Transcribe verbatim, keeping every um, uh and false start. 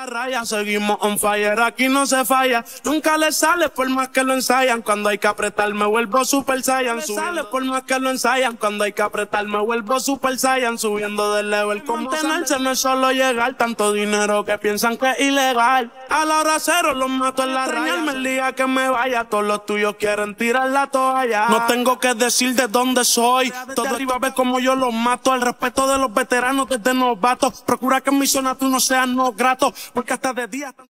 la raya, seguimos on fire, aquí no se falla. Nunca le sale por más que lo ensayan. Cuando hay que apretar me vuelvo super saiyan. Sale por más que lo ensayan. Cuando hay que apretar me vuelvo super saiyan. Subiendo del level como mantenerse no es solo llegar. Tanto dinero que piensan que es ilegal. A la hora cero los mato en la raya. El día que me vaya, todos los tuyos quieren tirar la toalla. No tengo que decir de dónde soy. Todo arriba ve como yo los mato. El respeto de los veteranos desde novatos. Procura que en mi zona tú no seas no grato. Porque hasta de día